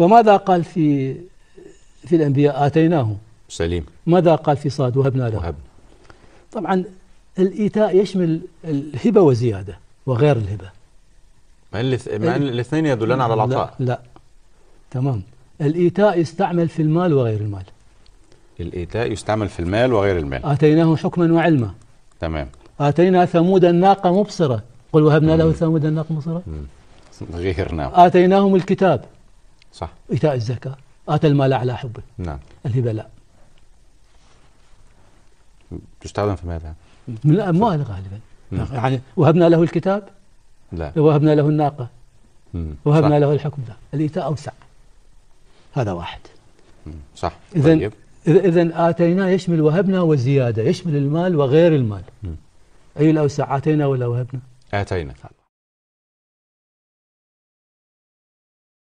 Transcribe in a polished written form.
وماذا قال في الأنبياء؟ آتيناه. سليم. ماذا قال في صاد؟ وهبنا له. وهبنا. طبعا الإيتاء يشمل الهبة وزيادة وغير الهبة. مع أن الاثنين يدلان على العطاء. لا تمام. الإيتاء يستعمل في المال وغير المال. الإيتاء يستعمل في المال وغير المال. آتيناه حكما وعلما. تمام. آتينا ثمود الناقة مبصرة، قل وهبنا له ثمود الناقة مبصرة. غير. نعم. آتيناهم الكتاب. صح. إيتاء الزكاة. آتى المال على حبه. نعم. الهبة لا. تستخدم في ماذا؟ من الأموال غالبا. يعني وهبنا له الكتاب، لا. وهبنا له الناقة، وهبنا صح. له الحكم. لا، الإيتاء أوسع. هذا واحد. صح. إذن آتينا يشمل وهبنا وزيادة، يشمل المال وغير المال. أي الأوسع، آتينا ولا وهبنا؟ آتينا.